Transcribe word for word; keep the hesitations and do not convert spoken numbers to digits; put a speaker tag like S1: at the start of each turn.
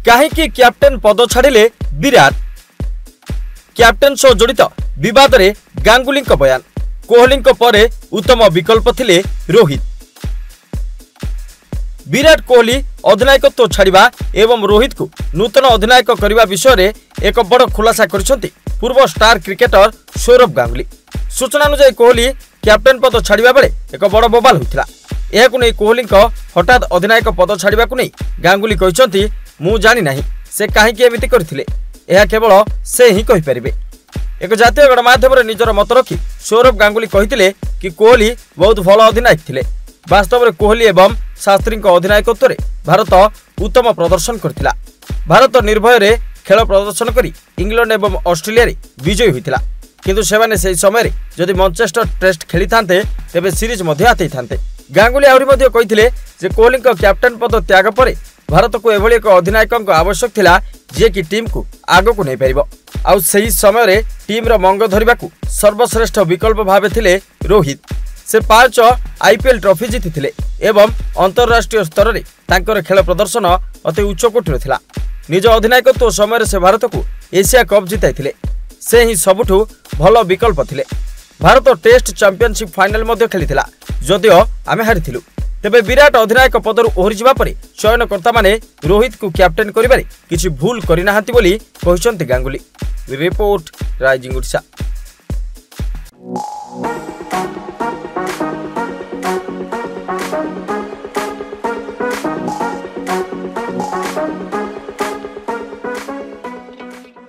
S1: कहीं कैप्टेन पद छाड़िले विराट। कैप्टेन सह जड़ित विवाद रे गांगुली बयान। कोहली परे उत्तम विकल्प थिले रोहित। विराट कोहली अधिनायकत्व छाड़िबा एवं रोहित को नूतन अधिनायक करने विषय में एक बड़ खुलासा करिसेंती पूर्व स्टार क्रिकेटर सौरभ गांगुली। सूचना अनुसार कोहली कैप्टेन पद छाड़िबा बेले एक बड़ बवाल होइतिला। एहाकु नै कोहली हठात अधिनायक पद छाड़िबा को नै गांगुली कहिसेंती मु जानि नाही से काहेकि एमिति करथिले, एहा केवल से ही कहि परिबे। एक जातीय गणमाध्यम निजर मत रखी सौरभ गांगुली कहिथिले कि कोहली बहुत भल अधिनायक थिले। वास्तव में कोहली एवं शास्त्री अधिनायकत्व रे भारत उत्तम प्रदर्शन करथिला। भारत निर्भय रे खेल प्रदर्शन करी इंग्लैंड एवं ऑस्ट्रेलिया रे विजयी होइतिला। किंतु सेमाने से समय रे जदि मैनचेस्टर टेस्ट खेली थांते तेबे सीरीज मध्ये आते थांते। गांगुली आउरी मध्ये कहिथिले जे कोहली कैप्टेन पद त्याग परे भारत को एभली एक अधिनायक आवश्यक थिला जे कि टीम को आगो को नै परिबो। आउ सही समय रे टीम रो मंग धरिबा को सर्वश्रेष्ठ विकल्प भाबे थिले रोहित। से पांच आईपीएल ट्रॉफी जीति एवं अंतरराष्ट्रीय स्तर में तांकर खेल प्रदर्शन अति उच्च कोटीर थिला। निज अधिनायकत्व समय से भारत को एशिया कप जिताई से ही सबुठु भल विकल्प थिले। भारत टेस्ट चैंपियनशिप फाइनल मध्य खेलिथिला जदियो आमे हारिथिलु। तेबे विराट अधिनायक पदरु ओहरि जिबा परे चयनकर्ता माने रोहित को कैप्टेन करिबारे किछि भूल करिनाहांती बोली कहिसंती गांगुली। Report rising Odisha.